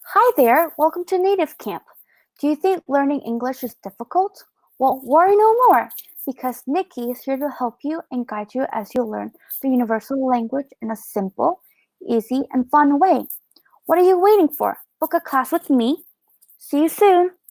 Hi there, welcome to Native Camp. Do you think learning English is difficult? Well, worry no more, because Nikki is here to help you and guide you as you learn the universal language in a simple, easy, and fun way. What are you waiting for? Book a class with me. See you soon.